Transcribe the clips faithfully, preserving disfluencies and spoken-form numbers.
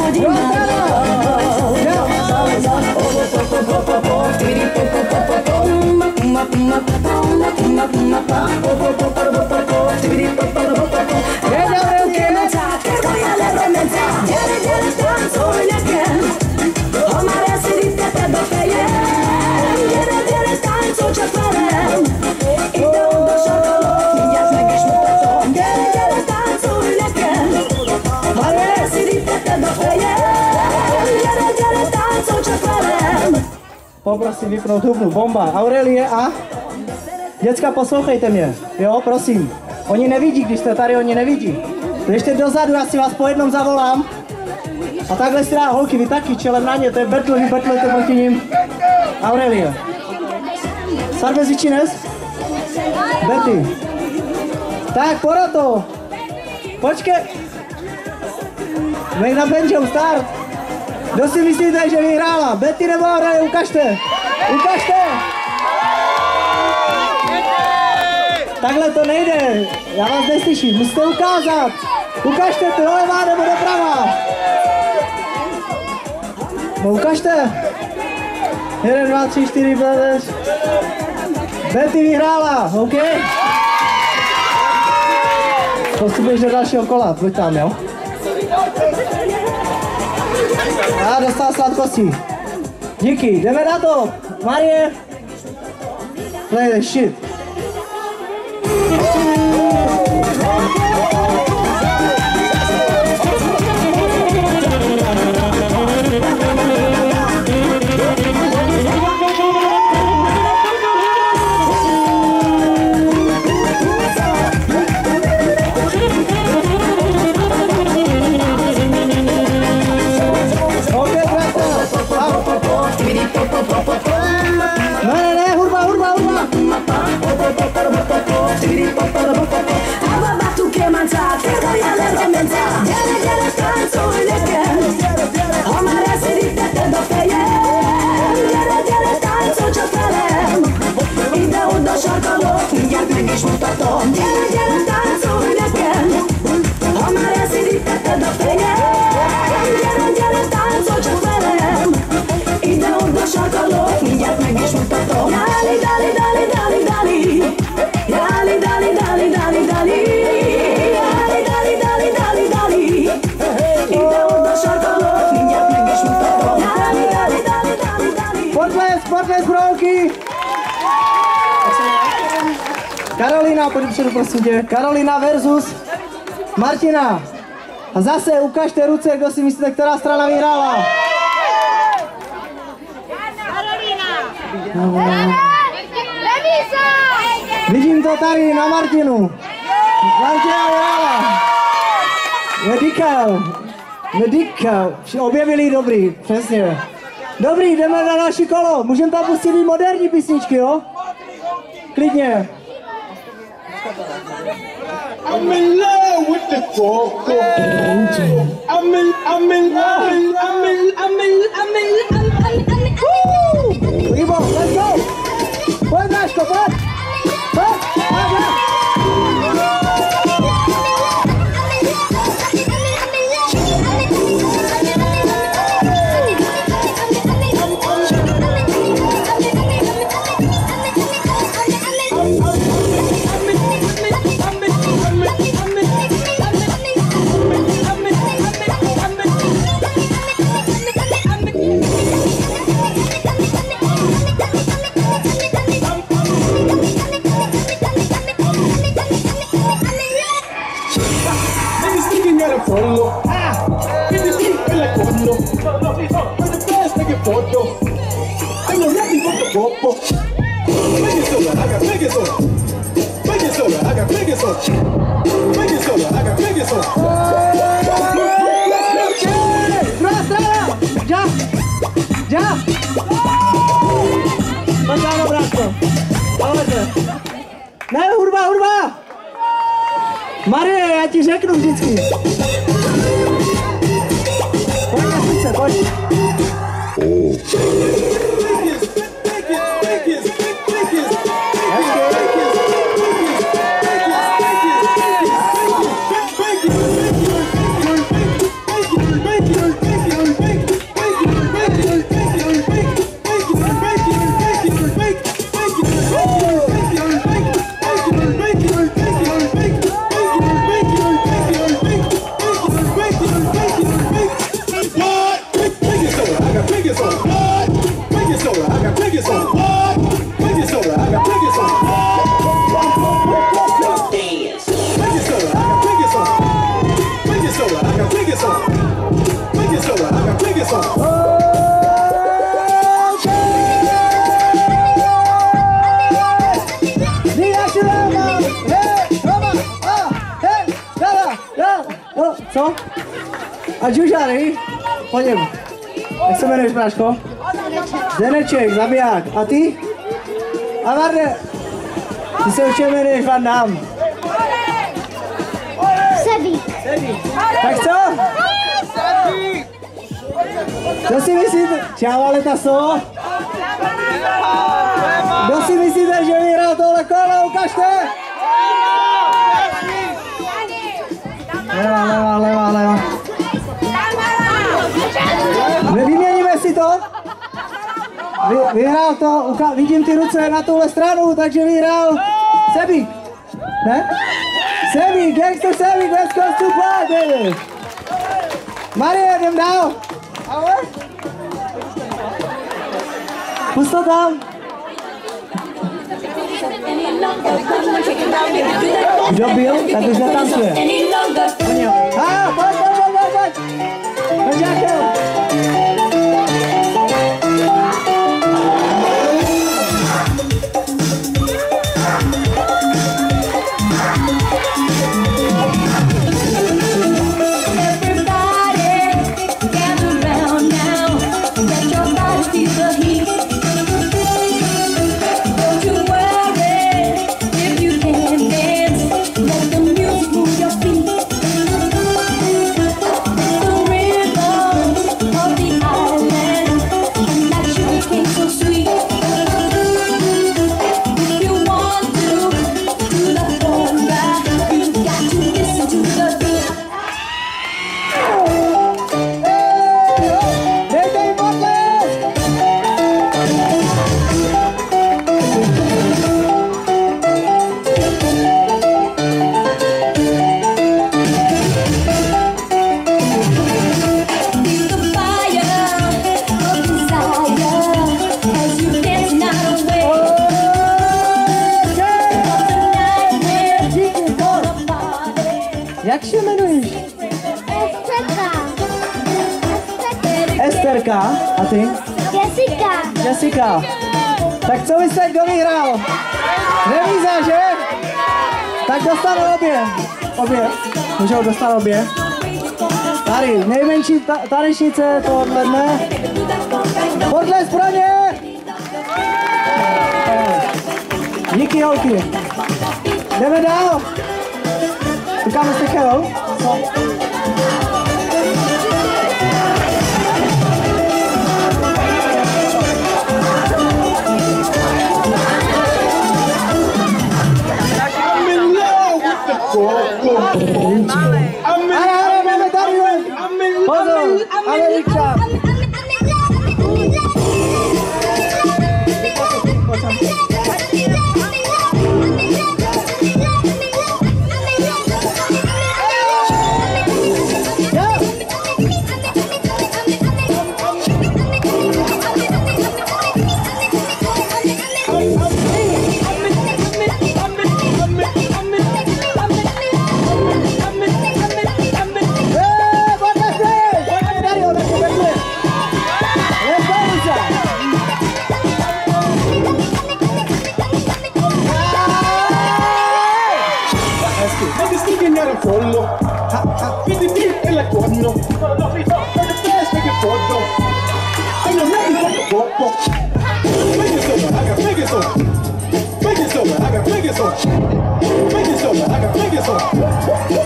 Poprosím vypnout hubnu, bomba. Aurelie a? Děcka, poslouchejte mě, jo, prosím. Oni nevidí, když jste tady, oni nevidí. Běžte dozadu, já si vás po jednom zavolám. A takhle si dá holky, vy taky, čelem na ně, to je Bertl, vy Bertlete proti ním. Aurelie. Sarvezi Čines? Betty. Tak, poroto. Počkej. Nech na banjo, start. Kdo si myslíte, že vyhrála? Betty nebo Aurelie, ukažte. Ukažte. Takhle to nejde, já vás neslyším, musíte ukázat. Ukažte to, doleva nebo doprava. No ukažte. Jeden, dva, tři, čtyři, pět. Betty vyhrála, OK? Postupuješ do dalšího kola, pojď tam, jo? A dostal sladkosti. Díky, jdeme na to. Marie. Play the shit. Ne, ne, ne, hurba, hurba, hurba. Aba batu che mangia, che roiale romenza. Gele, gele, stanzo, leken. Omare si ripete do feje. Gele, gele, stanzo, csotelem. Ide oda sarkalok, mindjárt meg is mutatom. Gele, gele, stanzo, leken. Omare si ripete do feje. Gele, gele, stanzo, csotelem. Ide oda sarkalok, mindjárt meg is mutatom. Dali, dali, dali, dali, dali. Dali, dali, dali, dali, dali. Dali, dali, dali, dali, dali. Ide oda sarkalok, mindjárt meg is mutatom. Dali, dali, dali, dali, dali. Potles, potles, brouky. Karolina, pojď předu, prosím tě. Karolina versus Martina. A zase ukažte ruce, kdo si myslíte, která strana vyhrála. Karolina. Vidím to tady na Martinu. Martina vyhrála. Medical. Medical. Objevili dobrý, přesně. Dobrý, jdeme na další kolo. Můžeme tam pustit i moderní písničky, jo? Klidně. I'm in love with the coco. I'm in, I'm in, I'm in, I'm in, I'm in, I'm in, I'm in. Woo! Ivo, let's go! Pojď, Dáško, pojď! Pojď, pojď, Solo, ah, in the street, I like Kondo. We're the best taking photo. I'm a rapping for the popo. Make it solo, I got make it solo. Make it solo, I got make it solo. Make it solo, I got make it solo. Druhá strana! Já! Já! Pojď, bratko. Pojďte. Ne, hudba, hudba! Marie, já ti řeknu vždycky. Pojď na srdce, pojď. A Žužary? Pojďme. Jak se jmenuješ, Práško? Deneček, zabiják. A ty? A Varde, ty se určitě jmenuješ Van Damme. Sebík. Tak co? Co si myslíte? Čau, ale ta so? Kdo si myslíte, že vyhrál tohle kolo? Ukažte! Leva, leva, leva, leva. Nevyměníme si to? Vy, vyhrál to, uka, vidím ty ruce na tuhle stranu, takže vyhrál Sebík. Ne? Sebík, gangster Sebík, let's go to play, baby. Marie, jdem dál. Ahoj. Pust to tam. Kdo byl, tak už netancuje. A, pojď, pojď, pojď, pojď. Pojď, Jákel. Jak se jmenuješ? Esterka. Esterka. A ty? Jessica. Jessica. Tak co vy jste, kdo vyhrál? Remíza, že? Tak dostanou obě. Obě. Můžou dostat obě. Tady, nejmenší ta tanečnice to odvedne. Potles pro ně! Díky, holky. Jdeme dál. Tu kam jste chtěl? Co? Ale, máme tady, pozor, Američan. Follow, ha ha, quindi ti e la conno, no no mi fa, per il test che foto, e non è il poco, make it so, raga, make it so, make it so, raga, make it so, make it so, raga, make it so.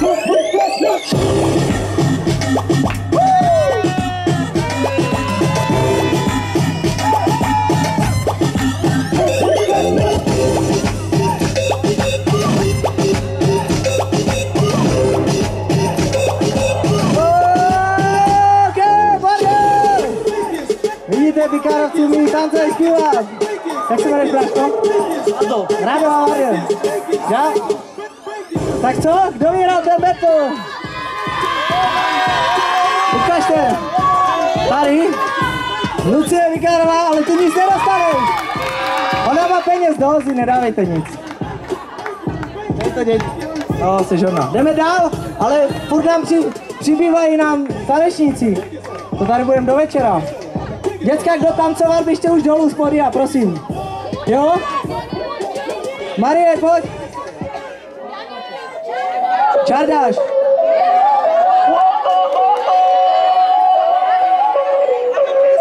Pikárovci umí tancovat a zpívat. Jak se jmenuješ, Braško? Rado. Rado a Marian. Já? Tak co? Kdo vyhrál ten battle? Ukažte. Tady. Lucie Pikárová, ale ty nic nedostaneš. Ona má peněz do hozy, nedávejte nic. Dej to děti. No, jsi žodná. Jdeme dál, ale furt nám při, přibývají nám tanečníci. To tady budeme do večera. Děcka, kdo tancoval, běžte už dolů z podia, prosím. Jo? Marie, pojď. Čardáš.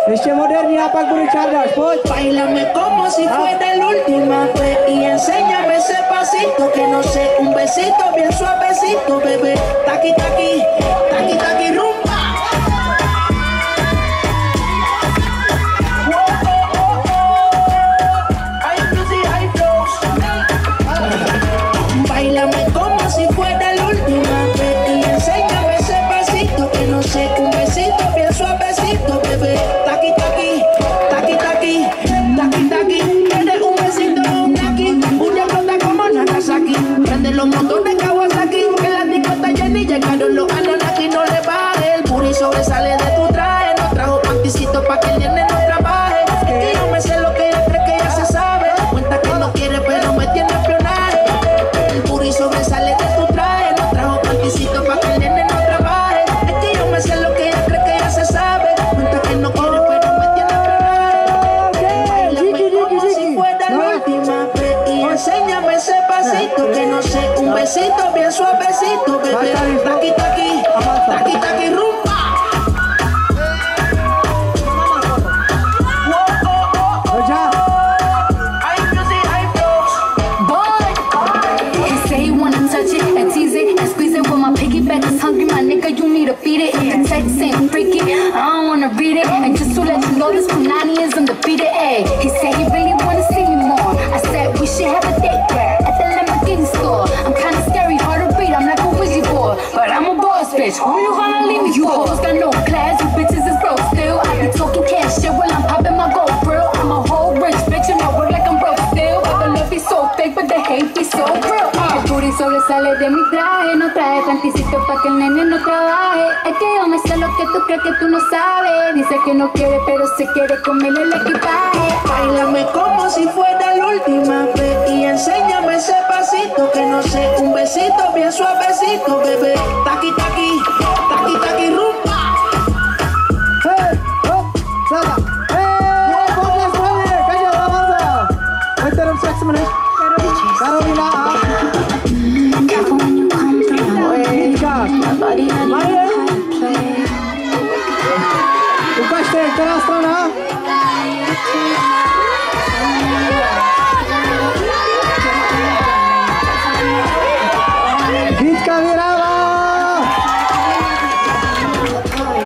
Ještě moderní a pak bude čardáš, pojď. Bailame como si fuera la última vez y enséñame ese pasito que no sé, un besito bien suavecito, bebé. Taqui, taqui, taqui, taqui, rumba. Bailame como si fuera la última vez y enséñame ese pasito que no sé, un besito bien suavecito, bebé. Taqui, taqui, taqui, taqui, taqui, taqui. Tienes un besito, un taqui, una flota como Nagasaki. Prende los motores Kawasaki, que la disco está llena y llegaron los Anunnaki. No le baje, el booty sobresale de tu traje. No trajo panticito pa' que el nene no trabaje. Es que yo me sé lo que ella cree que ya se sabe. Cuenta que no quiere pero me tiene espionaje. El booty sobresale de tu traje. No trajo panticito pa' que el nene no trabaje. Es que yo me sé lo que ella cree que ya se sabe. Cuenta que no quiere pero me tiene espionaje. Bailame como si fuera la última vez y enséñame ese pasito que no sé, un besito bien suavecito, bebé. Taqui, taqui, taqui, taqui, rumba. Piggyback is hungry, my nigga, you need to feed it. The text ain't freaky, I don't wanna read it. And just to let you know, this Punani is undefeated. Ay, he said he really wanna see me more. I said we should have a date where at the Lamborghini store. I'm kinda scary, hard to read, I'm like a wizard boy, but I'm a boss bitch. Who you gonna leave me? You hoes got no class, you bitches is broke still. I be talking cash shit while I'm popping my gold grill. I'm a whole rich bitch and I work like I'm broke still. But the love be so fake, but the hate be so real. El booty sobresale de mi traje, no trae panticito pa' que el nene no trabaje. Es que yo me sé lo que tú crees que tú no sabes. Dice que no quiere, pero se quiere comer el equipaje. Bailame como si fuera la última vez y enséñame ese pasito que no sé, un besito bien suavecito, bebé. Taqui, taqui, taqui, taqui, rumba. Hey, hop, sana. Hey, podcast kami, kaya Ramanza. Wait, terus seks menit. Carolina. Ukažte, která strana